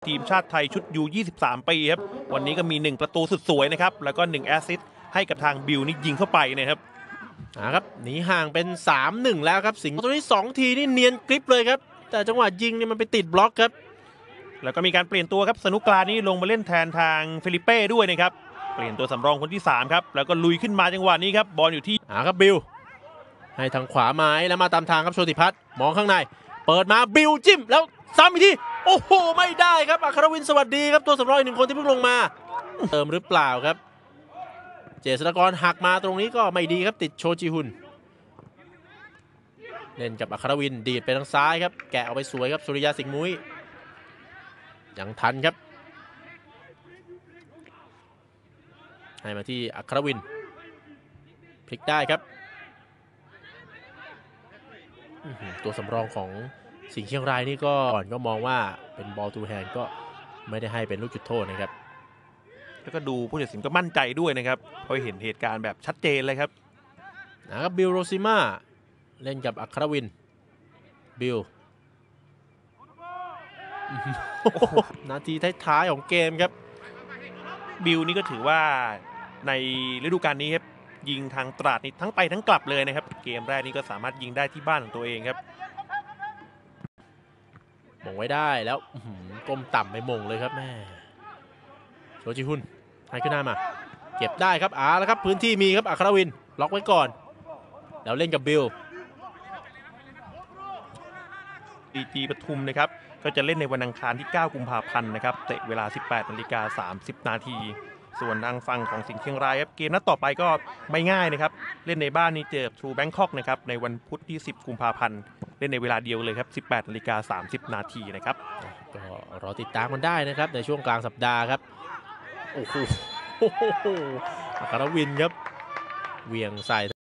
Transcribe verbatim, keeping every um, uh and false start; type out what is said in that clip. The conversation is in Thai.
ทีมชาติไทยชุด ยู ยี่สิบสาม ปีครับวันนี้ก็มีหนึ่งประตูสุดสวยนะครับแล้วก็หนึ่งแอสซิสต์ให้กับทางบิลนี่ยิงเข้าไปนะครับนะครับหนีห่างเป็น สามหนึ่ง แล้วครับสิงห์ตัวนี้สองทีนี่เนียนกริปเลยครับแต่จังหวะยิงเนี่ยมันไปติดบล็อกครับแล้วก็มีการเปลี่ยนตัวครับสนุกกลานี่ลงมาเล่นแทนทางเฟลิเป้ด้วยนะครับเปลี่ยนตัวสำรองคนที่สามครับแล้วก็ลุยขึ้นมาจังหวะนี้ครับบอลอยู่ที่อ่าครับบิลให้ทางขวาไม้แล้วมาตามทางครับโชติพัฒน์มองข้างในเปิดมาบิลจิ้มแล้วซ้ำอีกทีโอ้โหไม่ได้ครับอัครวินสวัสดีครับตัวสำรองอีกหนึ่งคนที่เพิ่งลงมาเติมหรือเปล่าครับเจษฎากรหักมาตรงนี้ก็ไม่ดีครับติดโชจิฮุนเล่นกับอัครวินดีดไปทางซ้ายครับแกะเอาไปสวยครับสุริยาสิงห์มุ้ยยังทันครับให้มาที่อัครวินพลิกได้ครับตัวสำรองของสิงห์เชียงรายนี่ก็ก่อนก็มองว่าเป็นบอลทูแฮนด์ก็ไม่ได้ให้เป็นลูกจุดโทษนะครับแล้วก็ดูผู้ตัดสินก็มั่นใจด้วยนะครับเพราะเห็นเหตุการณ์แบบชัดเจนเลยครับนะครับบิลโรซิม่าเล่นกับอัครวินบิลนาทีท้ายๆของเกมครับบิลนี่ก็ถือว่าในฤดูกาลนี้ครับยิงทางตราดนี่ทั้งไปทั้งกลับเลยนะครับเกมแรกนี่ก็สามารถยิงได้ที่บ้านของตัวเองครับมงไว้ได้แล้วก้มต่ำไปมงเลยครับแม่โชจิฮุนให้ขึ้นหน้ามาเก็บได้ครับอ่าแล้วครับพื้นที่มีครับอัครวินล็อกไว้ก่อนแล้วเล่นกับบิลดีจีปทุมนะครับก็จะเล่นในวันอังคารที่เก้ากุมภาพันธ์นะครับเตะเวลา สิบแปดนาฬิกาสามสิบนาทีส่วนทางฝั่งของสิงห์เชียงรายครับเกมนัดต่อไปก็ไม่ง่ายนะครับเล่นในบ้านนี้เจอทรูแบงคอกนะครับในวันพุธที่สิบกุมภาพันธ์เล่นในเวลาเดียวเลยครับ สิบแปดนาฬิกาสามสิบนาทีนะครับก็รอติดตามกันได้นะครับในช่วงกลางสัปดาห์ครับโอ้โหอัครวินครับเวียงใส่